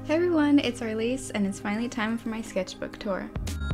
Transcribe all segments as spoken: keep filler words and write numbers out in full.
Hey everyone, it's Arlise, and it's finally time for my sketchbook tour.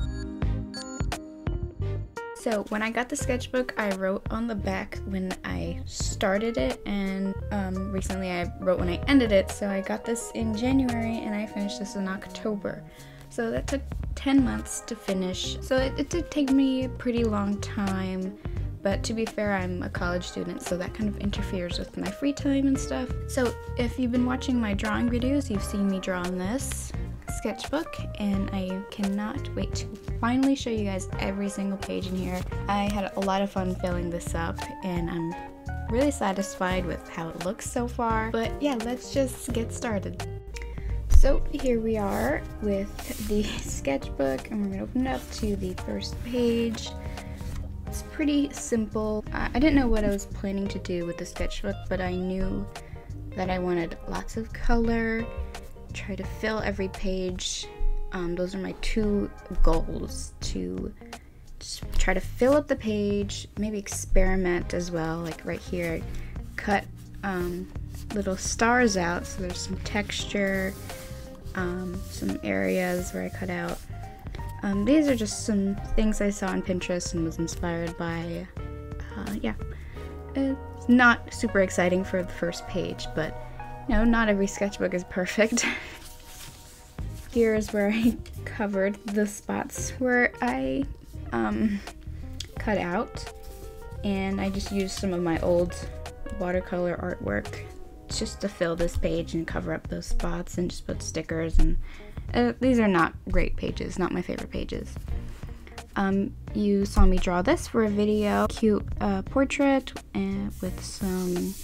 So when I got the sketchbook, I wrote on the back when I started it, and um, recently I wrote when I ended it. So I got this in January and I finished this in October. So that took ten months to finish. So it, it did take me a pretty long time. But to be fair, I'm a college student, so that kind of interferes with my free time and stuff. So if you've been watching my drawing videos, you've seen me draw on this sketchbook, and I cannot wait to finally show you guys every single page in here. I had a lot of fun filling this up, and I'm really satisfied with how it looks so far. But yeah, let's just get started. So here we are with the sketchbook, and we're gonna open it up to the first page. It's pretty simple. I didn't know what I was planning to do with the sketchbook, but I knew that I wanted lots of color, try to fill every page. Um, those are my two goals, to just try to fill up the page, maybe experiment as well. Like right here, I cut um, little stars out, so there's some texture, um, some areas where I cut out. Um, these are just some things I saw on Pinterest and was inspired by. Uh, yeah, it's not super exciting for the first page, but you know, not every sketchbook is perfect. Here's where I covered the spots where I um, cut out, and I just used some of my old watercolor artwork just to fill this page and cover up those spots, and just put stickers. And uh, these are not great pages, not my favorite pages. Um, you saw me draw this for a video, cute uh, portrait, and with some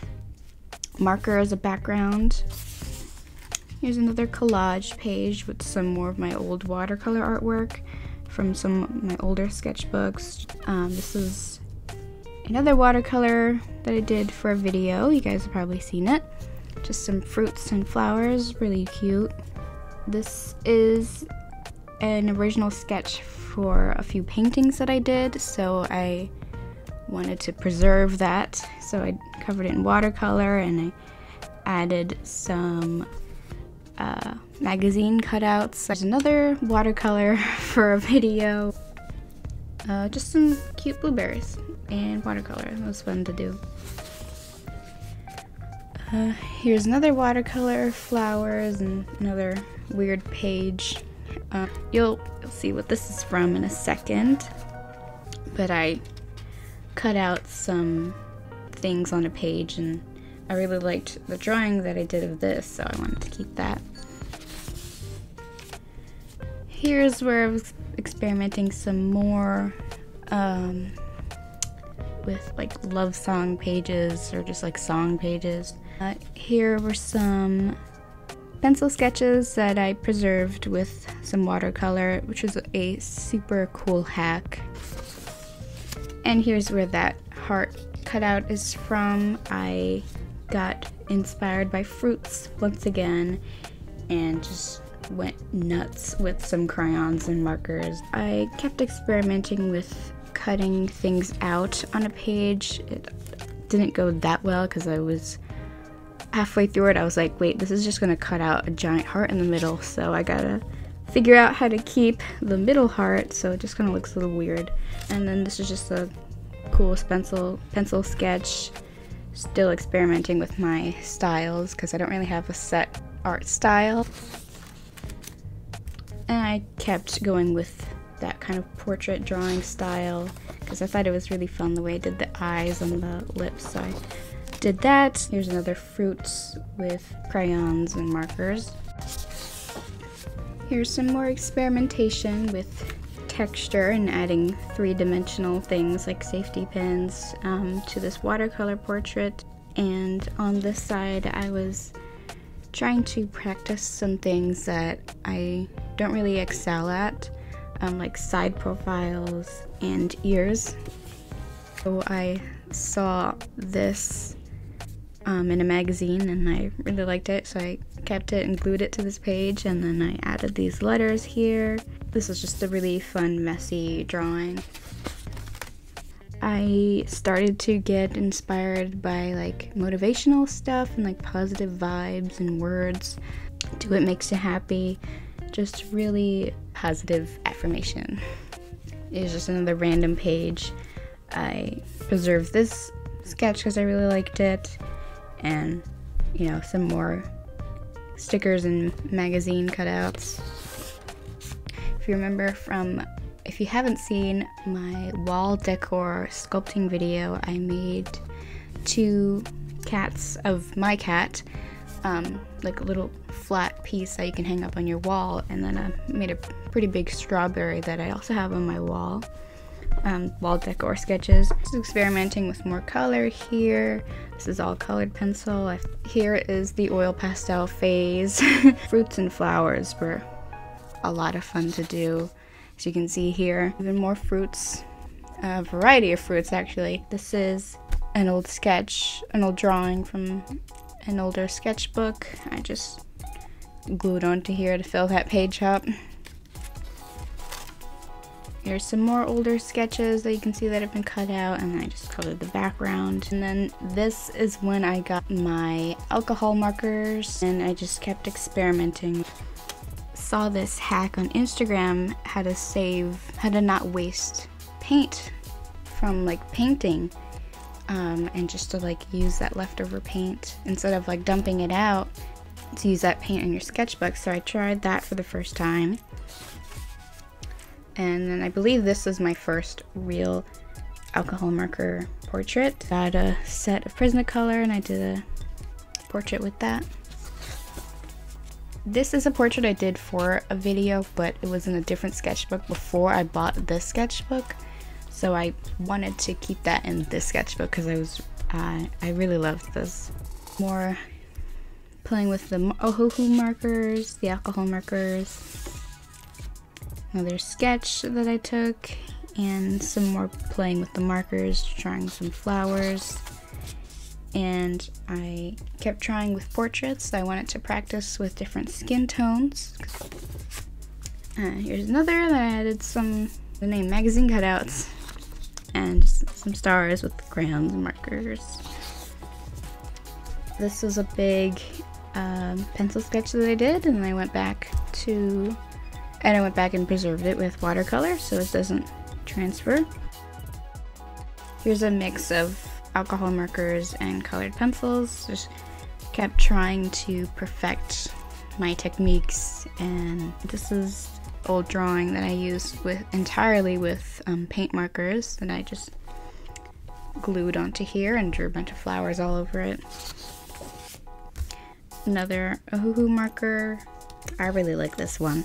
marker as a background. Here's another collage page with some more of my old watercolor artwork from some of my older sketchbooks. Um, this is another watercolor that I did for a video. You guys have probably seen it. Just some fruits and flowers, really cute. This is an original sketch for a few paintings that I did, so I wanted to preserve that. So I covered it in watercolor, and I added some uh, magazine cutouts. There's another watercolor for a video. Uh, just some cute blueberries and watercolor. It was fun to do. Uh, here's another watercolor, flowers, and another weird page. Uh, you'll, you'll see what this is from in a second, but I cut out some things on a page, and I really liked the drawing that I did of this, so I wanted to keep that. Here's where I was experimenting some more um, with like love song pages, or just like song pages. Uh, here were some pencil sketches that I preserved with some watercolor, which was a super cool hack. And here's where that heart cutout is from. I got inspired by fruits once again and just went nuts with some crayons and markers. I kept experimenting with cutting things out on a page. It didn't go that well because I was halfway through it. I was like, wait, this is just gonna cut out a giant heart in the middle, so I gotta figure out how to keep the middle heart so it just kind of looks a little weird. And then this is just a cool pencil pencil sketch. Still experimenting with my styles because I don't really have a set art style. And I kept going with that kind of portrait drawing style because I thought it was really fun the way I did the eyes and the lips, so I did that. Here's another fruits with crayons and markers. Here's some more experimentation with texture and adding three-dimensional things like safety pins um, to this watercolor portrait. And on this side, I was trying to practice some things that I don't really excel at, um, like side profiles and ears. So I saw this um, in a magazine and I really liked it, so I kept it and glued it to this page, and then I added these letters here. This is just a really fun, messy drawing. I started to get inspired by like motivational stuff and like positive vibes and words. do what makes you happy. Just really positive affirmation. It's just another random page. I preserved this sketch because I really liked it, and you know, some more stickers and magazine cutouts. If you remember from, if you haven't seen my wall decor sculpting video, I made two cats of my cat, um, like a little flat piece that you can hang up on your wall, and then I made a pretty big strawberry that I also have on my wall. Um, wall decor sketches. Just experimenting with more color here. This is all colored pencil. I've, here is the oil pastel phase. Fruits and flowers were a lot of fun to do. As you can see here, even more fruits, a variety of fruits actually. This is an old sketch, an old drawing from an older sketchbook. I just glued onto here to fill that page up. Here's some more older sketches that you can see that have been cut out, and I just colored the background. And then this is when I got my alcohol markers, and I just kept experimenting. Saw this hack on Instagram, how to save, how to not waste paint from like painting, um, and just to like use that leftover paint instead of like dumping it out, to use that paint in your sketchbook. So I tried that for the first time. And then I believe this was my first real alcohol marker portrait. Got a set of Prismacolor and I did a portrait with that. This is a portrait I did for a video, but it was in a different sketchbook before I bought this sketchbook. So I wanted to keep that in this sketchbook because I was, uh, I really loved this. More playing with the Ohuhu markers, the alcohol markers. Another sketch that I took, and some more playing with the markers, trying some flowers. And I kept trying with portraits. I wanted to practice with different skin tones. Uh, here's another that I added some the name magazine cutouts and just some stars with crayons and markers. This was a big um, pencil sketch that I did, and I went back to And I went back and preserved it with watercolor so it doesn't transfer. Here's a mix of alcohol markers and colored pencils. Just kept trying to perfect my techniques, and this is old drawing that I used with entirely with um, paint markers that I just glued onto here and drew a bunch of flowers all over it. Another Ohuhu marker. I really like this one.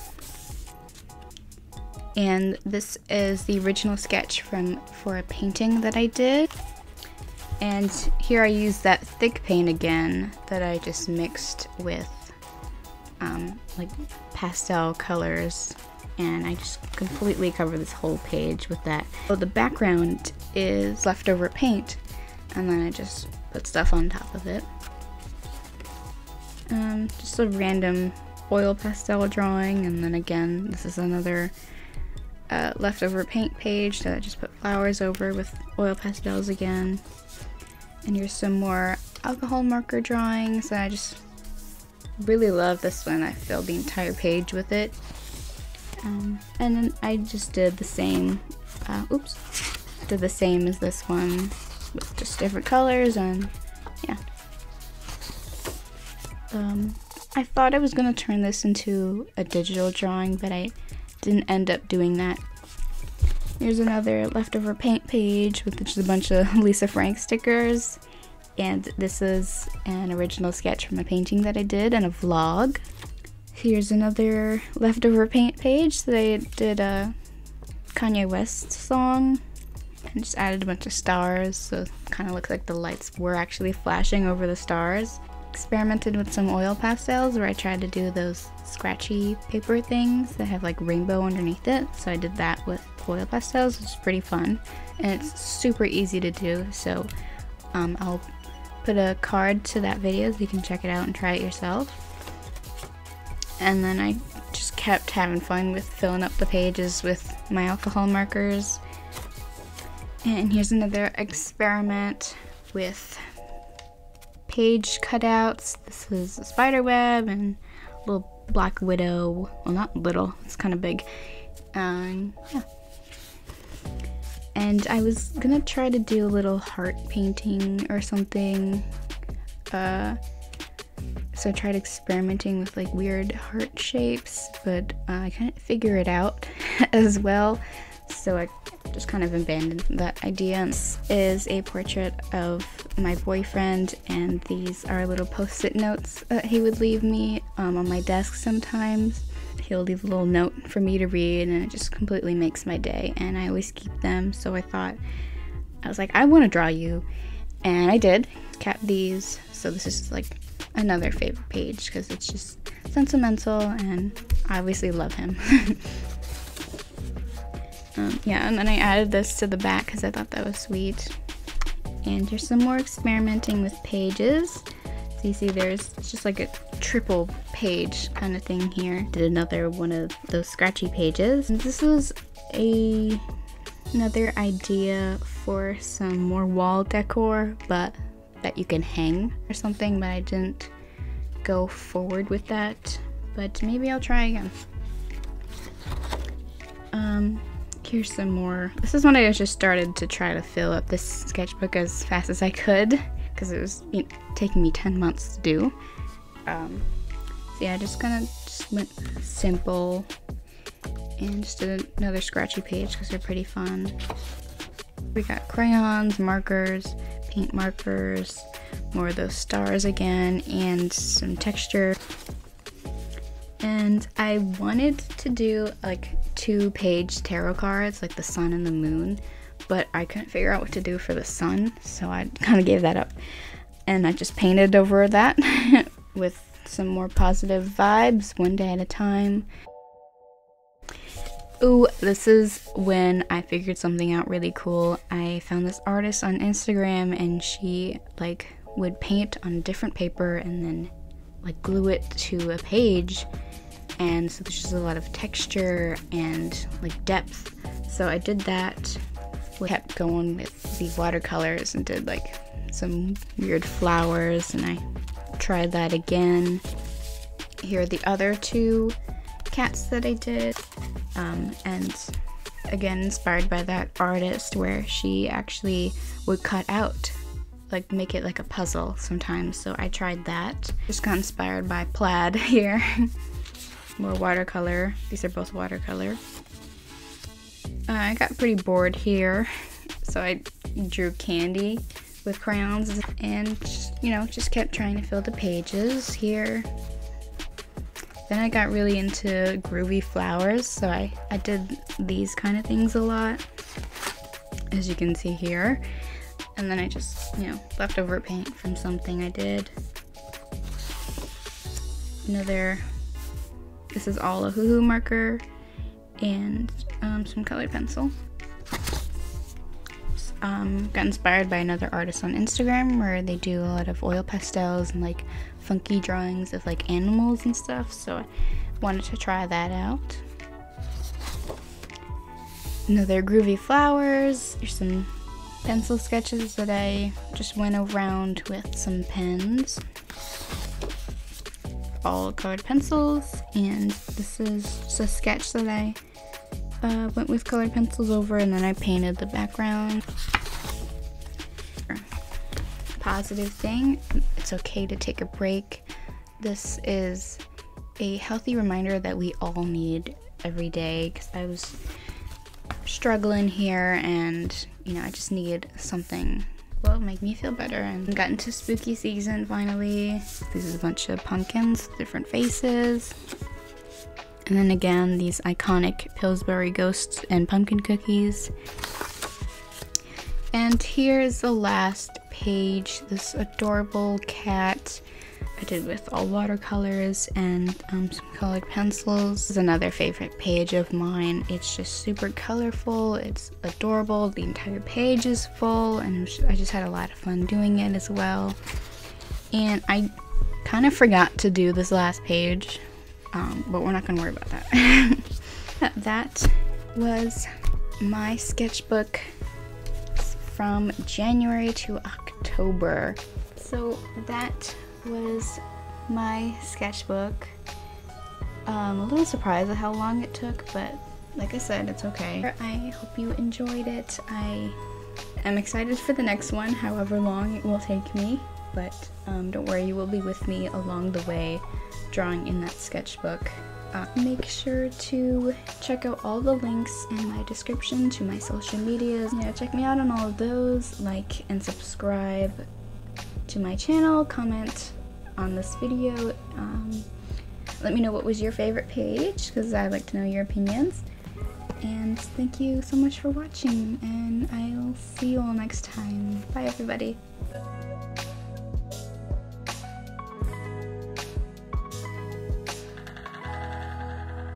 And this is the original sketch from for a painting that I did. And here I used that thick paint again that I just mixed with um, like pastel colors, and I just completely covered this whole page with that. So the background is leftover paint, and then I just put stuff on top of it. Um, just a random oil pastel drawing, and then again, this is another Uh, leftover paint page that I just put flowers over with oil pastels again. And here's some more alcohol marker drawings that I just really love this one. I filled the entire page with it. Um, and then I just did the same, uh, oops, did the same as this one with just different colors, and yeah. Um, I thought I was going to turn this into a digital drawing, but I didn't end up doing that. Here's another leftover paint page with just a bunch of Lisa Frank stickers, and this is an original sketch from a painting that I did and a vlog. Here's another leftover paint page that I did a Kanye West song and just added a bunch of stars, so it kind of looks like the lights were actually flashing over the stars. Experimented with some oil pastels where I tried to do those scratchy paper things that have like rainbow underneath it, so I did that with oil pastels, which is pretty fun, and it's super easy to do. So um, I'll put a card to that video so you can check it out and try it yourself. And then I just kept having fun with filling up the pages with my alcohol markers. And here's another experiment with page cutouts. This is a spider web, and little black widow. Well, not little, it's kind of big. Um, yeah. And I was gonna try to do a little heart painting or something. Uh, so I tried experimenting with like weird heart shapes, but uh, I couldn't figure it out as well. So I just kind of abandoned that idea. This is a portrait of my boyfriend, and these are little post-it notes that he would leave me um, on my desk sometimes. He'll leave a little note for me to read, and it just completely makes my day, and I always keep them. So I thought, I was like, I want to draw you, and I did. Kept these, so this is like another favorite page because it's just sentimental, and I obviously love him. um, yeah, and then I added this to the back because I thought that was sweet. And here's some more experimenting with pages. So you see there's just like a triple page kind of thing here. Did another one of those scratchy pages. And this was a another idea for some more wall decor, but that you can hang or something, but I didn't go forward with that. But maybe I'll try again. Um, here's some more. This is when I just started to try to fill up this sketchbook as fast as I could, because it was, you know, taking me ten months to do. Um, so yeah, I just kind of just went simple and just did another scratchy page because they're pretty fun. We got crayons, markers, paint markers, more of those stars again, and some texture. And I wanted to do like two page tarot cards, like the sun and the moon, but I couldn't figure out what to do for the sun, so I kind of gave that up. And I just painted over that with some more positive vibes, one day at a time. Ooh, this is when I figured something out really cool. I found this artist on Instagram, and she like would paint on different paper and then like glue it to a page. And so there's just a lot of texture and like depth. So I did that. We kept going with the watercolors and did like some weird flowers, and I tried that again. Here are the other two cats that I did. Um, and again, inspired by that artist where she actually would cut out, like make it like a puzzle sometimes. So I tried that. Just got inspired by plaid here. More watercolor. These are both watercolor. Uh, I got pretty bored here, so I drew candy with crayons and, just, you know, just kept trying to fill the pages here. Then I got really into groovy flowers, so I, I did these kind of things a lot, as you can see here. And then I just, you know, leftover paint from something I did. Another, this is all a hoo-hoo marker and um, some colored pencil. Um, got inspired by another artist on Instagram where they do a lot of oil pastels and like funky drawings of like animals and stuff, so I wanted to try that out. Another groovy flowers. There's some pencil sketches that I just went around with some pens. All colored pencils, and this is just a sketch that I uh, went with colored pencils over, and then I painted the background. Positive thing, it's okay to take a break. This is a healthy reminder that we all need every day, because I was struggling here, and you know, I just needed something will make me feel better. And got into spooky season finally. This is a bunch of pumpkins, different faces. And then again, these iconic Pillsbury ghosts and pumpkin cookies. And here's the last page, this adorable cat I did with all watercolors and um, some colored pencils. This is another favorite page of mine. It's just super colorful, it's adorable, the entire page is full, and I just had a lot of fun doing it as well. And I kind of forgot to do this last page, um, but we're not gonna worry about that. That was my sketchbook from January to October. So that was my sketchbook. Um, a little surprised at how long it took, but like I said, it's okay. I hope you enjoyed it. I am excited for the next one, however long it will take me, but um, don't worry, you will be with me along the way drawing in that sketchbook. Uh, make sure to check out all the links in my description to my social medias. Yeah, check me out on all of those. Like and subscribe to my channel. Comment on this video. Um, let me know what was your favorite page, because I'd like to know your opinions. And thank you so much for watching, and I'll see you all next time. Bye, everybody.